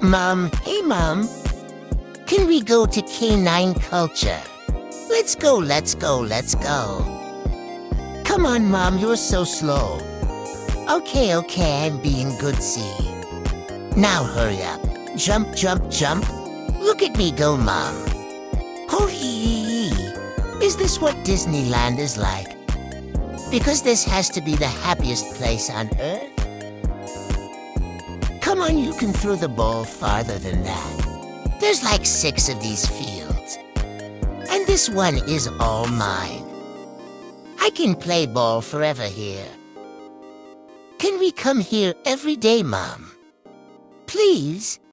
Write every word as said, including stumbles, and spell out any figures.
Mom, hey Mom. Can we go to canine culture? Let's go, let's go, let's go. Come on, Mom, you're so slow. Okay, okay, I'm being good, see. Now hurry up. Jump, jump, jump. Look at me go, Mom. Hoo-hee. Is this what Disneyland is like? Because this has to be the happiest place on Earth. Come on, you can throw the ball farther than that. There's like six of these fields. And this one is all mine. I can play ball forever here. Can we come here every day, Mom? Please?